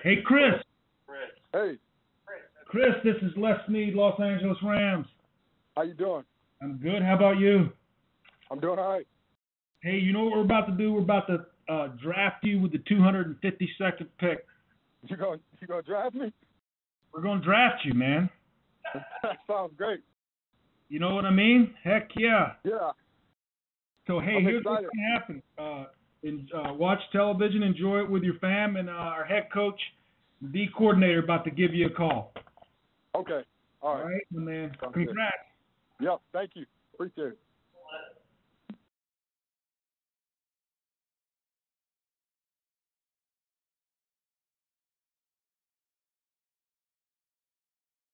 Hey, Chris. Hey, Chris, this is Les Snead, Los Angeles Rams. how you doing? I'm good. How about you? I'm doing all right. Hey, you know what we're about to do? We're about to draft you with the 252nd pick. You gonna draft me? We're going to draft you, man. That sounds great. You know what I mean? Heck yeah. Yeah. So, hey, I'm here's what's excited. going to happen. Watch television, enjoy it with your fam, and our head coach, the coordinator, about to give you a call. Okay. All right. All right, man. Sounds Congrats. Yep. Thank you. Appreciate it.